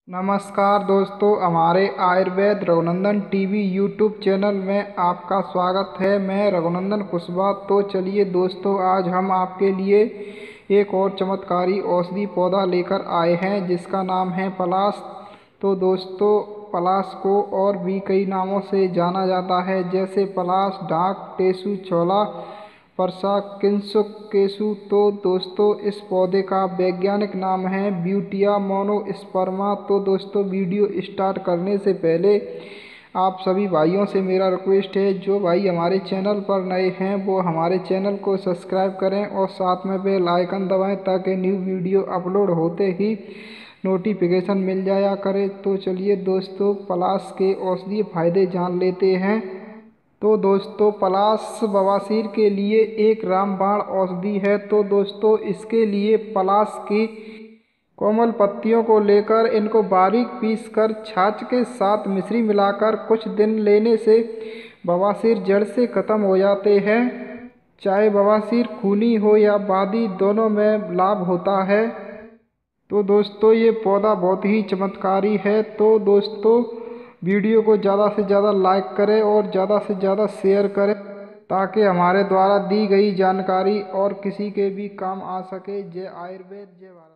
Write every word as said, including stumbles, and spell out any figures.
नमस्कार दोस्तों, हमारे Ayurveda Raghunandan TV YouTube channel में आपका स्वागत है। मैं रघुनंदन कुशवाहा। तो चलिए दोस्तों, आज हम आपके लिए एक और चमत्कारी औषधि पौधा लेकर आए हैं जिसका नाम है पलाश। तो दोस्तों, पलाश को और भी कई नामों से जाना जाता है, जैसे पलाश, डाक, टेसु, छोला, परसा, किंसुक, केसु। तो दोस्तों, इस पौधे का वैज्ञानिक नाम है ब्यूटिया मोनोस्पर्मा। तो दोस्तों, वीडियो स्टार्ट करने से पहले आप सभी भाइयों से मेरा रिक्वेस्ट है, जो भाई हमारे चैनल पर नए हैं वो हमारे चैनल को सब्सक्राइब करें और साथ में बेल आइकन दबाएं ताकि न्यू वीडियो अपलोड होते ही नोटिफिकेशन मिल जाया करे। तो चलिए दोस्तों, पलाश के औषधीय फायदे जान लेते हैं। तो दोस्तों, पलाश बवासीर के लिए एक रामबाण औषधि है। तो दोस्तों, इसके लिए पलाश की कोमल पत्तियों को लेकर इनको बारीक पीसकर छाछ के साथ मिश्री मिलाकर कुछ दिन लेने से बवासीर जड़ से खत्म हो जाते हैं। चाहे बवासीर खूनी हो या बादी, दोनों में लाभ होता है। तो दोस्तों, ये पौधा बहुत ही चमत्कारी है। तो दोस्तों, वीडियो को ज़्यादा से ज़्यादा लाइक करें और ज़्यादा से ज़्यादा शेयर करें ताकि हमारे द्वारा दी गई जानकारी और किसी के भी काम आ सके। जय आयुर्वेद, जय भारत।